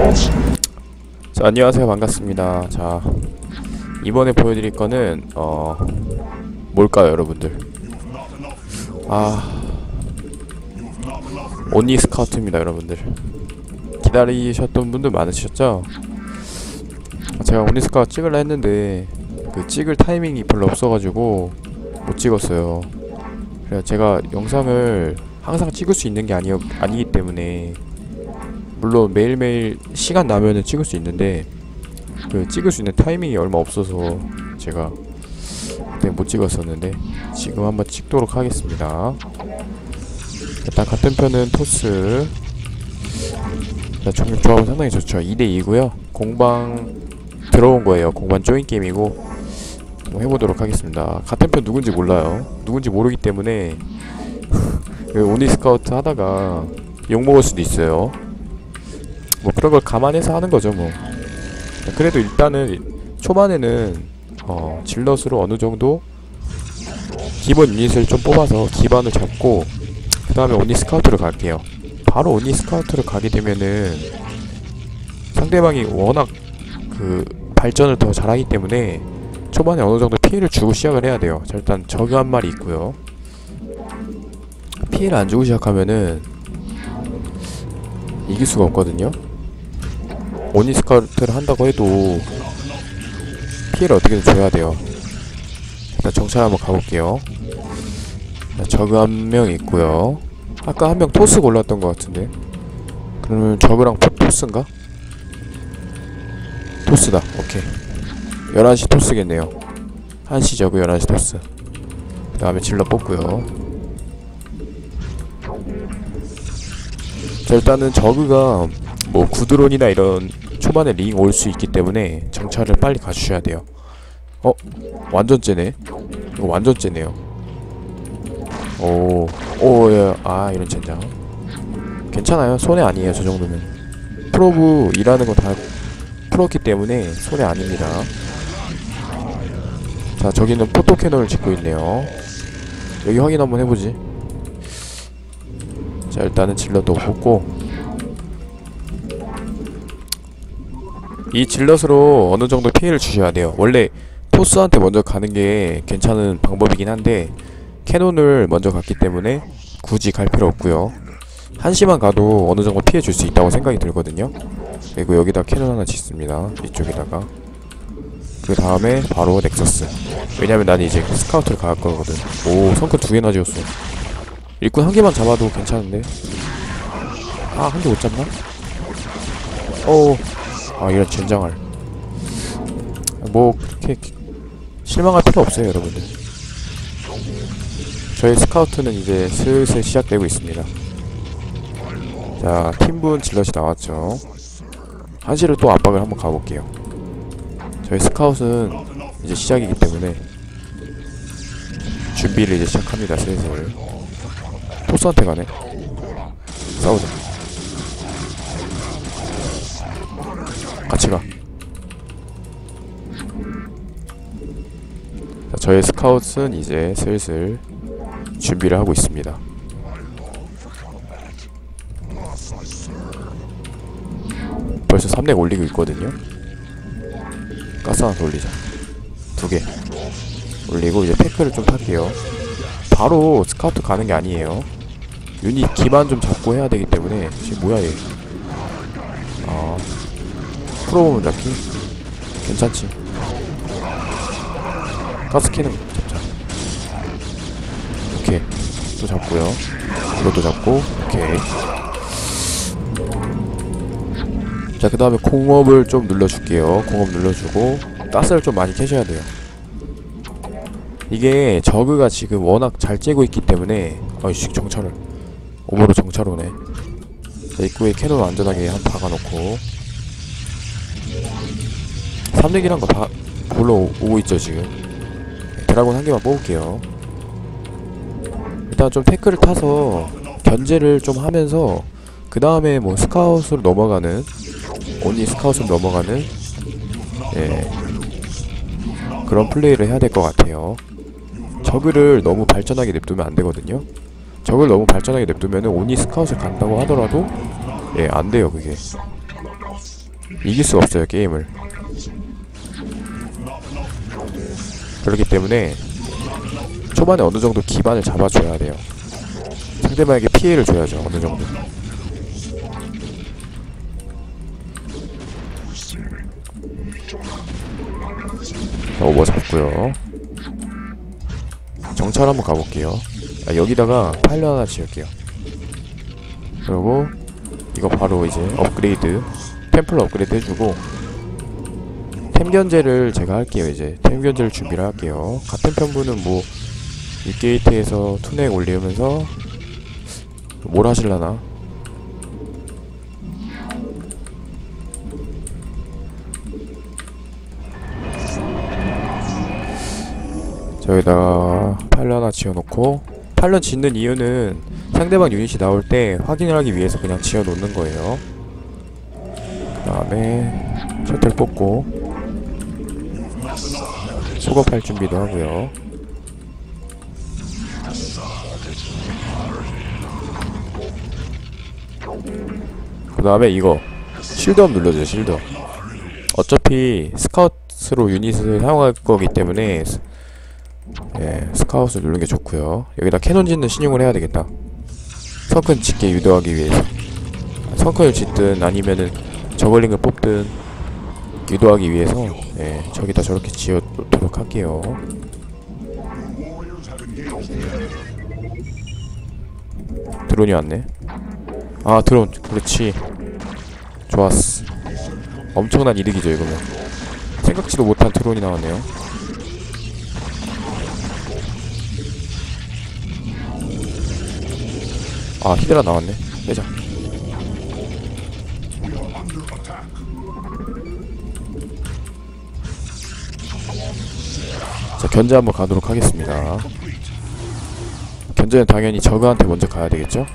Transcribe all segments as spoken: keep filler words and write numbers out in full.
자, 안녕하세요. 반갑습니다. 자, 이번에 보여드릴 거는 어 뭘까요, 여러분들? 아, 오니 스카우트입니다, 여러분들. 기다리셨던 분들 많으셨죠? 제가 오니 스카우트 찍으려 했는데 그 찍을 타이밍이 별로 없어가지고 못 찍었어요. 그래서 제가 영상을 항상 찍을 수 있는 게 아니, 아니기 때문에, 물론 매일매일 시간 나면은 찍을 수 있는데 그 찍을 수 있는 타이밍이 얼마 없어서 제가 그때 못 찍었었는데 지금 한번 찍도록 하겠습니다. 일단 같은 편은 토스. 조합은 상당히 좋죠. 이 대 이고요 공방 들어온 거예요. 공방 조인 게임이고 한번 해보도록 하겠습니다. 같은 편 누군지 몰라요. 누군지 모르기 때문에 오니 스카우트 하다가 욕먹을 수도 있어요. 뭐 그런 걸 감안해서 하는 거죠 뭐. 그래도 일단은 초반에는 어 질럿으로 어느 정도 기본 유닛을 좀 뽑아서 기반을 잡고 그 다음에 오니 스카우트를 갈게요. 바로 오니 스카우트를 가게 되면은 상대방이 워낙 그 발전을 더 잘하기 때문에 초반에 어느 정도 피해를 주고 시작을 해야 돼요. 자, 일단 저그 한 마리 있고요. 피해를 안 주고 시작하면은 이길 수가 없거든요. 오니 스카우트를 한다고 해도 피해를 어떻게든 줘야 돼요. 일단 정찰 한번 가볼게요. 저그 한 명 있고요. 아까 한 명 토스 골랐던 것 같은데, 그러면 저그랑 토스인가? 토스다. 오케이. 열한 시 토스겠네요. 한 시 저그, 열한 시 토스. 그 다음에 질러 뽑고요. 자, 일단은 저그가 뭐 구드론이나 이런 초반에 링 올 수 있기 때문에 정찰을 빨리 가주셔야 돼요. 어? 완전 째네? 이거 완전 째네요. 오, 오, 예. 아, 이런 젠장. 괜찮아요. 손해 아니에요, 저 정도면. 프로브 일하는 거 다 풀었기 때문에 손해 아닙니다. 자, 저기는 포토캐논을 짓고 있네요. 여기 확인 한번 해보지. 자, 일단은 질럿도 뽑고, 이 질럿으로 어느 정도 피해를 주셔야 돼요. 원래 토스한테 먼저 가는 게 괜찮은 방법이긴 한데 캐논을 먼저 갔기 때문에 굳이 갈 필요 없고요. 한시만 가도 어느 정도 피해 줄 수 있다고 생각이 들거든요. 그리고 여기다 캐논 하나 짓습니다. 이쪽에다가. 그 다음에 바로 넥서스. 왜냐면 난 이제 스카우트를 갈 거거든. 오, 성큰 두 개나 지었어. 일꾼 한 개만 잡아도 괜찮은데. 아, 한 개 못 잡나? 오, 아, 이런 젠장할. 뭐 그렇게 실망할 필요 없어요, 여러분들. 저희 스카우트는 이제 슬슬 시작되고 있습니다. 자, 팀분 질럿이 나왔죠. 한시를 또 압박을 한번 가볼게요. 저희 스카웃은 이제 시작이기 때문에 준비를 이제 시작합니다. 슬슬. 토스한테 가네. 싸우자. 같이 가. 자, 저의 스카웃은 이제 슬슬 준비를 하고 있습니다. 벌써 삼 렉 올리고 있거든요. 가스 하나 더 올리자. 두 개 올리고 이제 패크를 좀 탈게요. 바로 스카우트 가는 게 아니에요. 유닛 기반 좀 잡고 해야 되기 때문에. 지금 뭐야 얘. 아, 프로보면 잡기? 괜찮지. 가스 키는 잡자. 오케이. 또 잡고요. 이것도 잡고. 오케이. 자, 그 다음에 공업을 좀 눌러줄게요. 공업 눌러주고 가스를 좀 많이 캐셔야 돼요. 이게 저그가 지금 워낙 잘 째고 있기 때문에. 아이씨, 정찰을 오버로 정찰 오네. 자, 입구에 캐논 안전하게 한 박아놓고 삼렉이란 거 다 보러 오고 있죠 지금. 드라곤 한 개만 뽑을게요. 일단 좀 태클을 타서 견제를 좀 하면서 그 다음에 뭐 스카웃으로 넘어가는, 오니 스카웃으로 넘어가는, 예, 그런 플레이를 해야 될 것 같아요. 저그를 너무 발전하게 냅두면 안 되거든요. 저그를 너무 발전하게 냅두면은 오니 스카웃을 간다고 하더라도 예, 안 돼요 그게. 이길 수가 없어요 게임을. 그렇기 때문에 초반에 어느 정도 기반을 잡아줘야 돼요. 상대방에게 피해를 줘야죠 어느 정도. 자, 오버 잡고요. 정찰 한번 가볼게요. 아, 여기다가 파일럿 하나 지을게요. 그리고 이거 바로 이제 업그레이드 템플러 업그레이드 해주고 템 견제를 제가 할게요. 이제 템 견제를 준비를 할게요. 같은 편부는 뭐 윗게이트에서 투넥 올리면서 뭘 하실라나? 저기다가 파일럿 하나 지어놓고, 파일럿 짓는 이유는 상대방 유닛이 나올 때 확인을 하기 위해서 그냥 지어놓는 거예요. 그 다음에 셔틀 뽑고 속업할 준비도 하고요. 그 다음에 이거 실드업 눌러줘요. 실드업. 어차피 스카웃으로 유닛을 사용할 거기 때문에 예, 스카웃을 누르는 게 좋고요. 여기다 캐논 짓는 신용을 해야 되겠다. 성큰 짓게 유도하기 위해서. 성큰을 짓든 아니면은 저글링을 뽑든 유도하기 위해서 예, 저기다 저렇게 지어 놓도록 할게요. 드론이 왔네. 아, 드론. 그렇지. 좋았어. 엄청난 이득이죠 이거면. 생각지도 못한 드론이 나왔네요. 아, 히드라 나왔네. 빼자. 자, 견제 한번 가도록 하겠습니다. 견제는 당연히 저그한테 먼저 가야 되겠죠?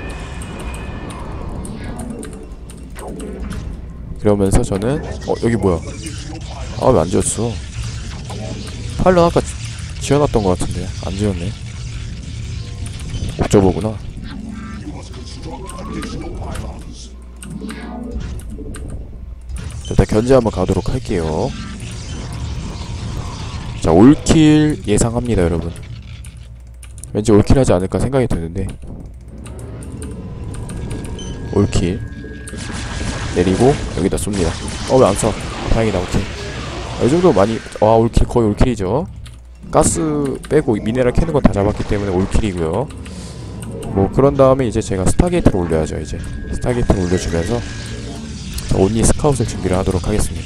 그러면서 저는 어, 여기 뭐야? 아, 왜 안 지었어? 파일럿 아까 지, 지어놨던 것 같은데 안 지었네. 옵저버구나. 일단 견제 한번 가도록 할게요. 자, 올킬 예상합니다 여러분. 왠지 올킬 하지 않을까 생각이 드는데. 올킬 내리고 여기다 쏩니다. 어, 왜 안 쏴? 다행이다. 오케이. 이 정도 많이, 와, 올킬, 거의 올킬이죠. 가스 빼고 미네랄 캐는 건 다 잡았기 때문에 올킬이고요. 뭐 그런 다음에 이제 제가 스타게이트를 올려야죠. 이제 스타게이트를 올려주면서 온리 스카웃을 준비를 하도록 하겠습니다.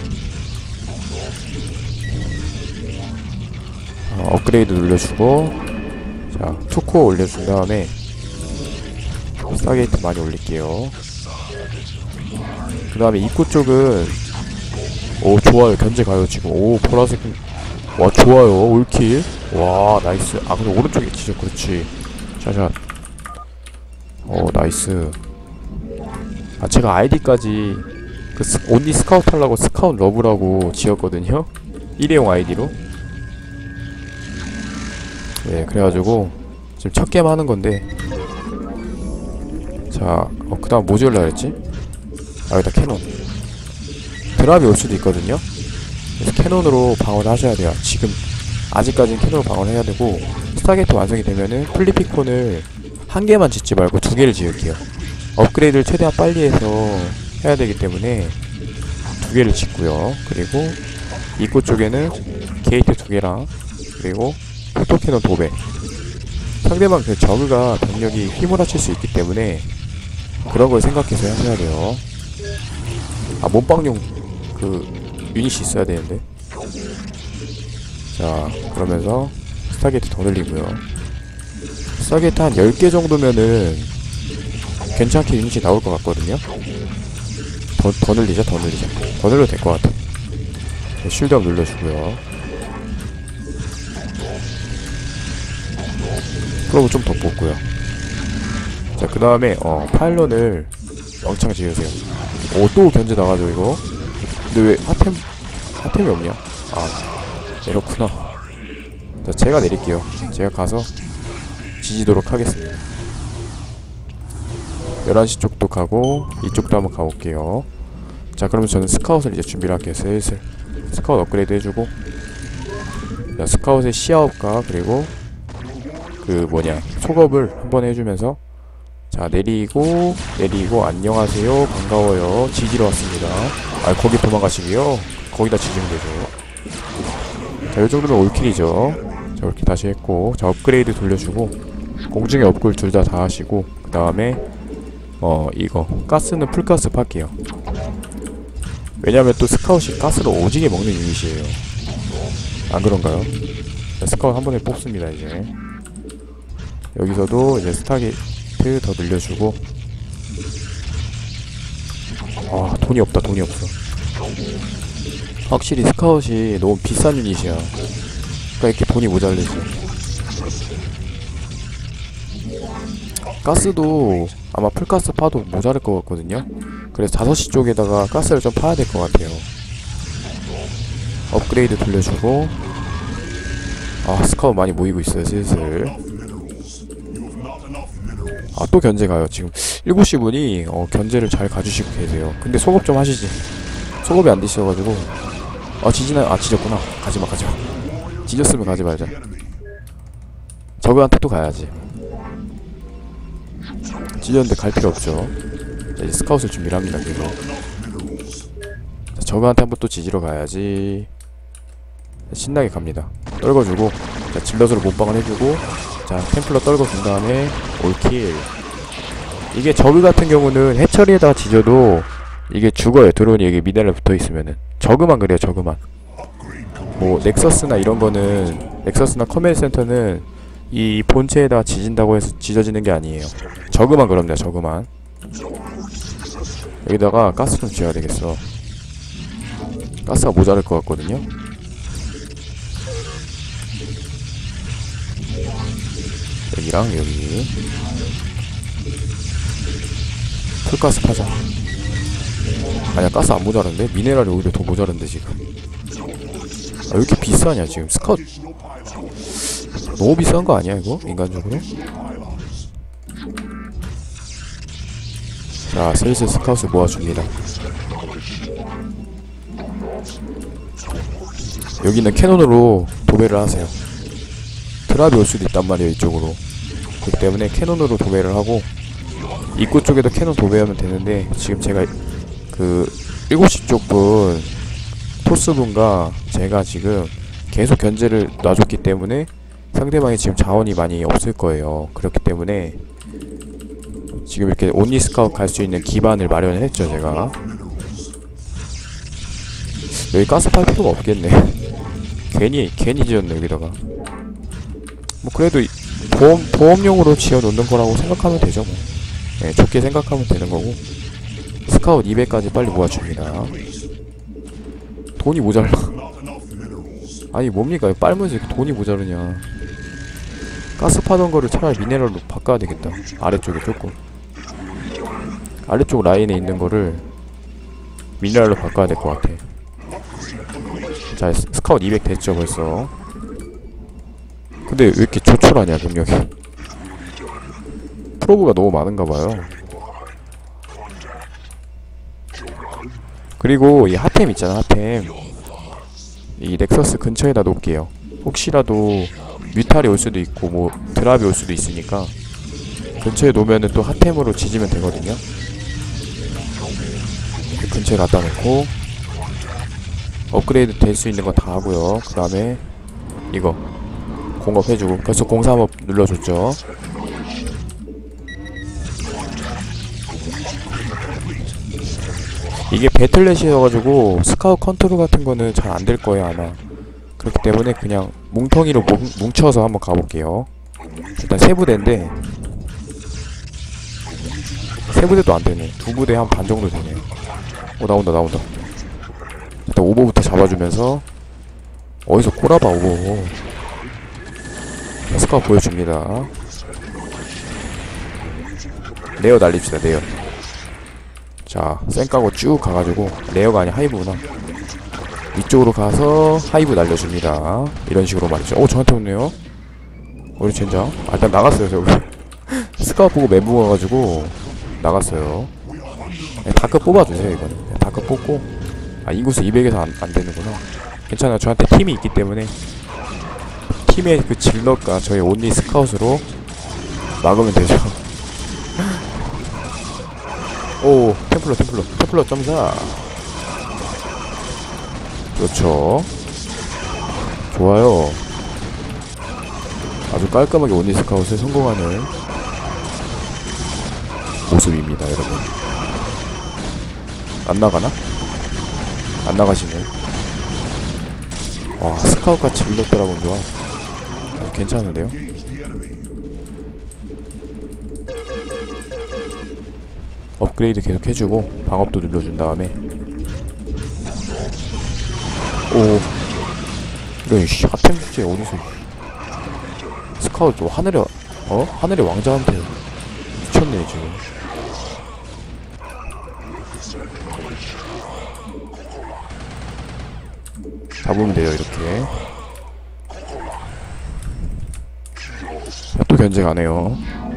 어, 업그레이드 눌러주고, 자, 투코어 올려준 다음에 스타게이트 많이 올릴게요. 그 다음에 입구 쪽은 오, 좋아요. 견제 가요 지금. 오, 보라색. 와, 좋아요. 올킬. 와, 나이스. 아, 근데 오른쪽에 치죠. 그렇지. 샤샷. 오, 나이스. 아, 제가 아이디까지 그 스, 온리 스카우트 하려고 스카웃 러브라고 지었거든요. 일회용 아이디로. 네, 그래가지고 지금 첫 게임 하는 건데. 자, 어, 그 다음 뭐 지으려고 했지? 아, 여기다 캐논. 드랍이 올 수도 있거든요. 그래서 캐논으로 방어를 하셔야 돼요. 지금 아직까지는 캐논으로 방어를 해야 되고, 스타게이트 완성이 되면은 플리피콘을 한 개만 짓지 말고 두 개를 지을게요. 업그레이드를 최대한 빨리 해서 해야 되기 때문에 두 개를 짓고요. 그리고 입구 쪽에는 게이트 두 개랑, 그리고 포토캐논 두 배. 상대방 그 저그가 병력이 휘몰아칠 수 있기 때문에 그런 걸 생각해서 하셔야 돼요. 아, 몸빵용 그 유닛이 있어야 되는데. 자, 그러면서 스타게이트 더 늘리고요. 스타게이트 한 열 개 정도면은 괜찮게 유닛이 나올 것 같거든요. 더, 더 늘리자, 더 늘리자. 더 늘려도 될 것 같아. 네, 쉴드업 눌러주고요. 그러고 좀 더 뽑고요. 자, 그 다음에 어, 파일런을 왕창 지으세요. 오, 또 견제 나가죠 이거. 근데 왜 하템 하템이 없냐? 아, 이렇구나. 자, 제가 내릴게요. 제가 가서 지지도록 하겠습니다. 열한 시 쪽도 가고 이쪽도 한번 가볼게요. 자, 그러면 저는 스카웃을 이제 준비를 할게요. 슬슬 스카웃 업그레이드 해주고, 자, 스카웃의 시야업과 그리고 그 뭐냐 속업을 한번 해주면서, 자, 내리고 내리고 안녕하세요 반가워요 지지러 왔습니다. 아, 거기 도망가시고요. 거기다 지지면 되죠. 자, 요정도면 올킬이죠. 자, 올킬 다시 했고, 자, 업그레이드 돌려주고 공중에 업글 둘 다 다 하시고, 그 다음에 어 이거 가스는 풀가스 팔게요. 왜냐면 또 스카웃이 가스를 오지게 먹는 유닛이에요. 안 그런가요? 자, 스카웃 한 번에 뽑습니다. 이제 여기서도 이제 스타게이트 더 늘려주고. 아, 돈이 없다. 돈이 없어. 확실히 스카웃이 너무 비싼 유닛이야. 그러니까 이렇게 돈이 모자르지. 가스도 아마 풀가스 파도 모자랄 것 같거든요. 그래서 다섯 시 쪽에다가 가스를 좀 파야 될 것 같아요. 업그레이드 돌려주고. 아, 스카웃 많이 모이고 있어요. 슬슬. 아, 또 견제 가요. 지금 일곱 시 분이 어, 견제를 잘 가주시고 계세요. 근데 속업 좀 하시지. 속업이 안 되셔가지고. 아, 지지나, 아, 지졌구나. 가지마, 가지마. 지졌으면 가지 말자. 저거한테 또 가야지. 지졌는데 갈 필요 없죠. 자, 이제 스카웃을 준비를 합니다. 계속. 자, 저거한테 한번 또 지지러 가야지. 신나게 갑니다. 떨궈주고, 자, 질럿으로 몸빵을 해주고, 자, 템플러 떨궈준 다음에 올킬. 이게 저그 같은 경우는 해처리에다가 지져도 이게 죽어요. 드론이 여기 미네랄 붙어있으면은. 저그만 그래요. 저그만. 뭐 넥서스나 이런 거는, 넥서스나 커맨드 센터는 이 본체에다가 지진다고 해서 지져지는 게 아니에요. 저그만 그럽니다. 저그만. 여기다가 가스 좀 지어야 되겠어. 가스가 모자랄 것 같거든요. 여기랑 여기 풀가스 파자. 아니야, 가스 안 모자란데? 미네랄이 오히려 더 모자란데 지금. 아, 왜 이렇게 비싸냐 지금. 스카웃 너무 비싼 거 아니야 이거? 인간적으로? 자, 슬슬 스카웃을 모아줍니다. 여기는 캐논으로 도배를 하세요. 드랍이 올 수도 있단 말이에요. 이쪽으로. 그렇기 때문에 캐논으로 도배를 하고, 입구 쪽에도 캐논 도배하면 되는데, 지금 제가 그 일곱 시 쪽 분 토스분과 제가 지금 계속 견제를 놔줬기 때문에 상대방이 지금 자원이 많이 없을 거예요. 그렇기 때문에 지금 이렇게 온리 스카웃 갈 수 있는 기반을 마련을 했죠. 제가 여기 가스 팔 필요가 없겠네. 괜히 괜히 지었네 여기다가. 뭐 그래도 보험, 보험용으로 지어놓는 거라고 생각하면 되죠 뭐. 네, 좋게 생각하면 되는 거고. 스카웃 이백까지 빨리 모아줍니다. 돈이 모자라. 아니 뭡니까 빨면서 이렇게 돈이 모자르냐. 가스 파던 거를 차라리 미네랄로 바꿔야 되겠다. 아래쪽에 조금, 아래쪽 라인에 있는 거를 미네랄로 바꿔야 될 것 같아. 자, 스카웃 이백 됐죠 벌써. 근데 왜 이렇게 조촐하냐 병력이. 프로브가 너무 많은가봐요. 그리고 이 핫템 있잖아. 핫템 이 넥서스 근처에다 놓을게요. 혹시라도 뮤탈이 올 수도 있고 뭐 드랍이 올 수도 있으니까 근처에 놓으면은 또 핫템으로 지지면 되거든요. 그 근처에 갖다 놓고 업그레이드 될 수 있는 거 다 하고요. 그 다음에 이거 공업 해주고. 벌써 공삼업 눌러줬죠. 이게 배틀넷이어가지고 스카웃 컨트롤 같은 거는 잘 안 될 거예요 아마. 그렇기 때문에 그냥 뭉텅이로 뭉, 뭉쳐서 한번 가볼게요. 일단 세 부대인데 세 부대도 안 되네. 두 부대 한 반 정도 되네. 오, 나온다 나온다. 일단 오버부터 잡아주면서. 어디서 꼬라봐 오버. 스카웃 보여줍니다. 레어 날립시다. 레어. 자, 쌩 까고 쭉 가가지고, 레어가 아니 하이브구나. 이쪽으로 가서 하이브 날려줍니다. 이런 식으로 말이죠. 오, 저한테 오네요. 어디 젠장? 아, 일단 나갔어요 저기. 스카웃 보고 멘붕 와가지고 나갔어요. 네, 다크 뽑아주세요 이거는. 네, 다크 뽑고. 아 인구수 이백에서 안, 안 되는구나. 괜찮아요. 저한테 팀이 있기 때문에 팀의 그 질럿과 저의 온리 스카웃으로 막으면 되죠. 오 템플러 템플러 템플러 점사. 그렇죠. 좋아요. 아주 깔끔하게 온리 스카웃에 성공하는 모습입니다 여러분. 안 나가나? 안 나가시네. 와 스카웃과 질럿 드라곤 좋아. 아, 괜찮은데요? 업그레이드 계속 해주고 방업도 눌러준 다음에. 오 이런 씨 핫템 주제 어디서. 스카웃 또 하늘의 어? 하늘의 왕자한테 미쳤네 지금. 잡으면 돼요 이렇게. 또 견제 가네요.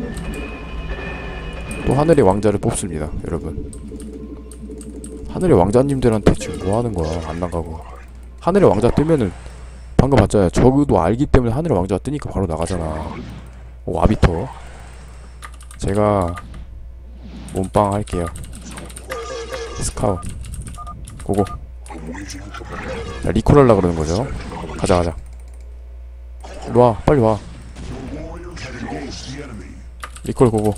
또 하늘의 왕자를 뽑습니다 여러분. 하늘의 왕자님들한테 지금 뭐하는 거야. 안 나가고. 하늘의 왕자 뜨면은 방금 봤잖아요. 저그도 알기 때문에 하늘의 왕자가 뜨니까 바로 나가잖아. 오 아비터. 제가 몸빵 할게요. 스카웃 고고. 자 리콜 하려고 그러는 거죠. 가자 가자. 일로와 빨리 와. 리콜 고고.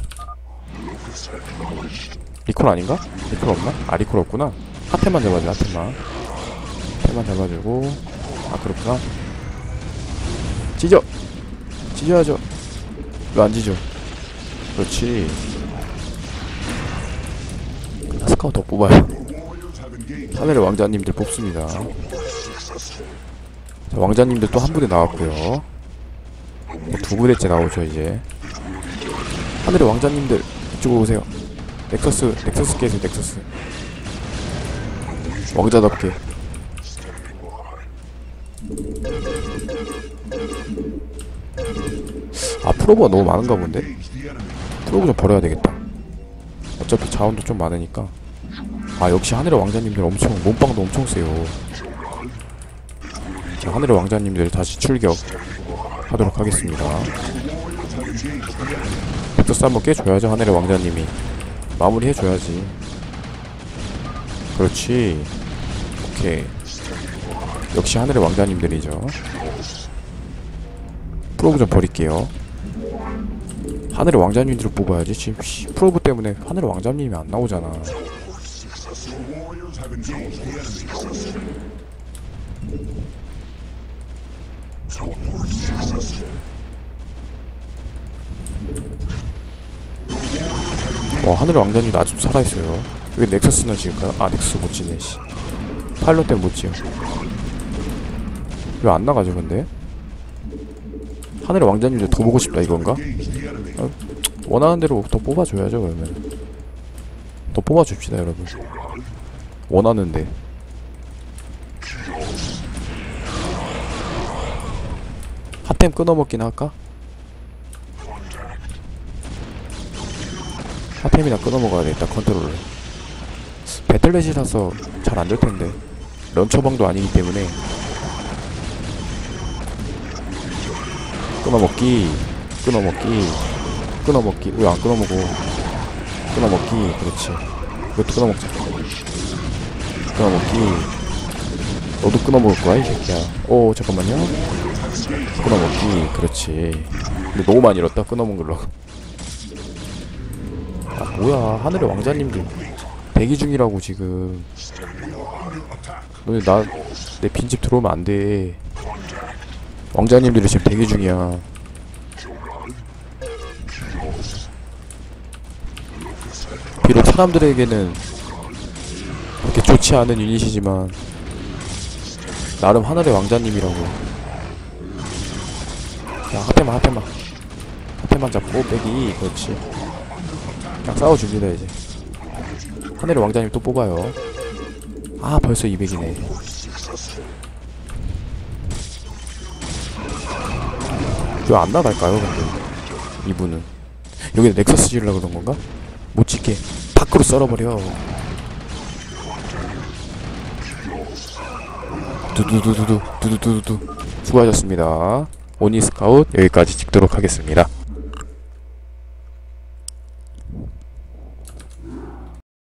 리콜 아닌가? 리콜 없나? 아 리콜 없구나. 핫템만 잡아줘 핫템만. 핫템만 잡아주고. 아 그렇구나. 찢어! 찢어야죠. 왜 안 찢어? 그렇지. 스카웃 더 뽑아요. 하늘의 왕자님들 뽑습니다. 자, 왕자님들 또 한 부대 나왔고요. 뭐 두 부대째 나오죠 이제. 하늘의 왕자님들 이쪽으로 오세요. 넥서스 넥서스 깨세요 넥서스. 왕자답게. 아 프로브가 너무 많은가 본데? 프로브 좀 버려야 되겠다. 어차피 자원도 좀 많으니까. 아 역시 하늘의 왕자님들 엄청 몸빵도 엄청 세요. 자 하늘의 왕자님들 다시 출격 하도록 하겠습니다. 넥서스 한번 깨줘야죠. 하늘의 왕자님이 마무리 해줘야지. 그렇지. 오케이. 역시 하늘의 왕자님들이죠. 프로브 좀 버릴게요. 하늘의 왕자님들을 뽑아야지. 지금 씨, 프로브 때문에 하늘의 왕자님이 안 나오잖아. 와 하늘의 왕자님도 아직도 살아있어요. 왜 넥서스는 지금 아 넥서스 못 지네 씨. 파일럿 때문에 못 지어. 왜 안 나가죠 근데? 하늘의 왕자님들 더 보고 싶다 이건가? 아, 원하는 대로 더 뽑아줘야죠 그러면. 더 뽑아줍시다 여러분. 원하는데. 핫템 끊어먹긴 할까? 핫템이나 끊어먹어야 되겠다 컨트롤을. 배틀넷이라서 잘 안될텐데. 런처방도 아니기 때문에. 끊어먹기 끊어먹기 끊어먹기. 왜 안 끊어먹어. 끊어먹기. 그렇지. 이것도 끊어먹자. 끊어먹기. 너도 끊어먹을 거야 이 새끼야. 오 잠깐만요. 끊어먹기. 그렇지. 근데 너무 많이 잃었다 끊어먹는 걸로. 아 뭐야 하늘의 왕자님들 대기 중이라고 지금. 너네 나 내 빈집 들어오면 안돼. 왕자님들이 지금 대기 중이야. 비록 사람들에게는 그렇게 좋지 않은 유닛이지만 나름 하늘의 왕자님이라고. 자 핫템만 핫템만 핫템만 잡고 빼기. 그렇지. 그냥 싸워줍니다 이제. 하늘의 왕자님 또 뽑아요. 아 벌써 이백이네. 왜 안 나갈까요 근데 이분은. 여기 넥서스 지으려고 그런 건가? 못 찍게 밖으로 썰어버려. 두두두두두 두두두두두. 수고하셨습니다. 오니 스카웃 여기까지 찍도록 하겠습니다.